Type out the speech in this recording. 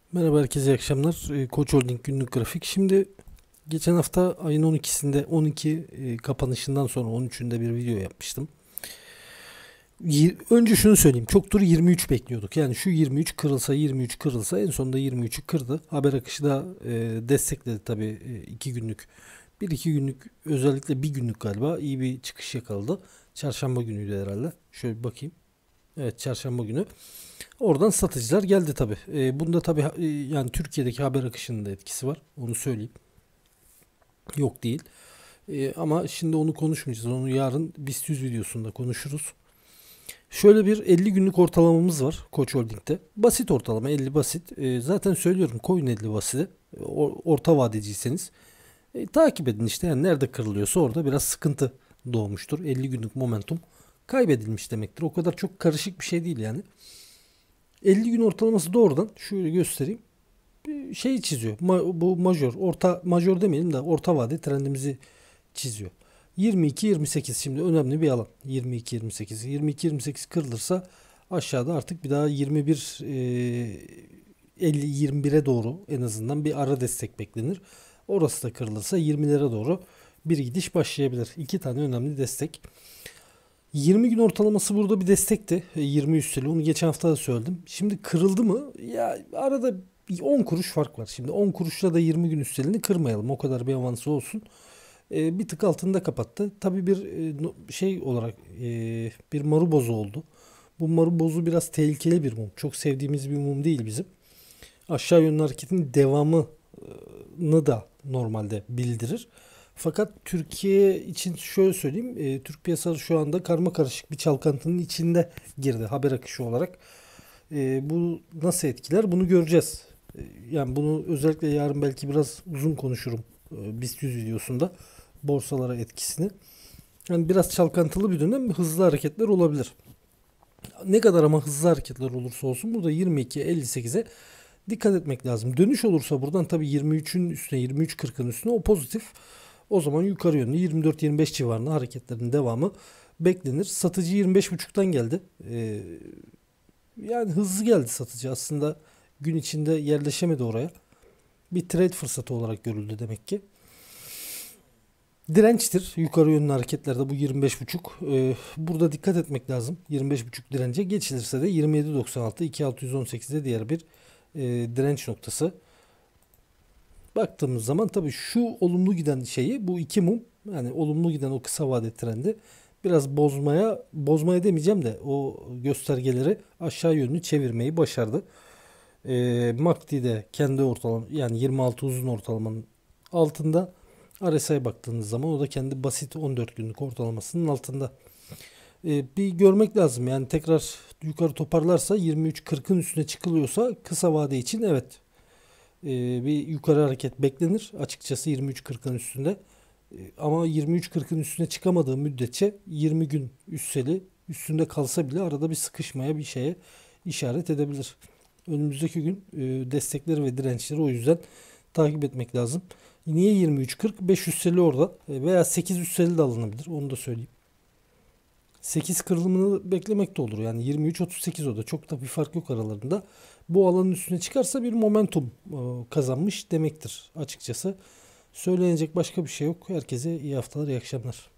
Merhaba herkese, iyi akşamlar. Koç Holding günlük grafik. Şimdi geçen hafta ayın 12'sinde 12 kapanışından sonra 13'ünde bir video yapmıştım. Önce şunu söyleyeyim. Çoktur 23 bekliyorduk. Yani şu 23 kırılsa 23 kırılsa en sonunda 23'ü kırdı. Haber akışı da destekledi tabii 2 günlük. Bir iki günlük, özellikle bir günlük galiba iyi bir çıkış yakaladı. Çarşamba günüydü herhalde. Şöyle bir bakayım. Evet, çarşamba günü. Oradan satıcılar geldi tabii. Bunda tabii yani Türkiye'deki haber akışının da etkisi var. Onu söyleyeyim. Yok değil. Ama şimdi onu konuşmayacağız. Onu yarın BIST 100 videosunda konuşuruz. Şöyle bir 50 günlük ortalamamız var Koç Holding'de. Basit ortalama, 50 basit. Zaten söylüyorum, koyun 50 basiti. Orta vadeciyseniz. Takip edin işte, yani nerede kırılıyorsa orada biraz sıkıntı doğmuştur. 50 günlük momentum kaybedilmiş demektir. O kadar çok karışık bir şey değil yani. 50 gün ortalaması doğrudan şöyle göstereyim. Bir şey çiziyor. Bu majör, orta majör demeyelim de orta vade trendimizi çiziyor. 22-28 şimdi önemli bir alan. 22-28. 22-28 kırılırsa aşağıda artık bir daha 21 50-21'e doğru en azından bir ara destek beklenir. Orası da kırılırsa 20'lere doğru bir gidiş başlayabilir. İki tane önemli destek. 20 gün ortalaması burada bir destekti. 20 üsteli. Onu geçen hafta da söyledim. Şimdi kırıldı mı? Ya arada 10 kuruş fark var. Şimdi 10 kuruşla da 20 gün üstelini kırmayalım. O kadar bir avansı olsun. Bir tık altında kapattı. Tabii bir şey olarak bir marubozu oldu. Bu marubozu biraz tehlikeli bir mum. Çok sevdiğimiz bir mum değil bizim. Aşağı yönlü hareketin devamını da normalde bildirir. Fakat Türkiye için şöyle söyleyeyim. Türk piyasası şu anda karma karışık bir çalkantının içinde girdi haber akışı olarak. Bu nasıl etkiler bunu göreceğiz. Yani bunu özellikle yarın belki biraz uzun konuşurum. BIST 100 videosunda borsalara etkisini. Yani biraz çalkantılı bir dönem, hızlı hareketler olabilir. Ne kadar ama hızlı hareketler olursa olsun burada 22.58'e dikkat etmek lazım. Dönüş olursa buradan tabii 23'ün üstüne, 23.40'ın üstüne, o pozitif. O zaman yukarı yönlü 24-25 civarında hareketlerin devamı beklenir. Satıcı 25.5'tan geldi. Yani hızlı geldi satıcı. Aslında gün içinde yerleşemedi oraya. Bir trade fırsatı olarak görüldü demek ki. Dirençtir yukarı yönlü hareketlerde bu 25.5. Burada dikkat etmek lazım. 25.5 dirence geçilirse de 27.96, 2618'de diğer bir direnç noktası. Baktığımız zaman tabii şu olumlu giden şeyi, bu iki mum, yani olumlu giden o kısa vade trendi biraz bozmaya demeyeceğim de o göstergeleri aşağı yönlü çevirmeyi başardı. MACD de kendi ortalama, yani 26 uzun ortalamanın altında. RSI'ye baktığınız zaman o da kendi basit 14 günlük ortalamasının altında. Bir görmek lazım, yani tekrar yukarı toparlarsa 23.40'ın üstüne çıkılıyorsa kısa vade için evet bir yukarı hareket beklenir. Açıkçası 23.40'ın üstünde. Ama 23.40'ın üstüne çıkamadığı müddetçe 20 gün üstünde kalsa bile arada bir sıkışmaya, bir şeye işaret edebilir. Önümüzdeki gün destekleri ve dirençleri o yüzden takip etmek lazım. Niye 23.40? 5 üsteli orada veya 8 üsteli de alınabilir. Onu da söyleyeyim. 8 kırılımını beklemek de olur. Yani 23-38 o da. Çok da bir fark yok aralarında. Bu alanın üstüne çıkarsa bir momentum kazanmış demektir açıkçası. Söylenecek başka bir şey yok. Herkese iyi haftalar, iyi akşamlar.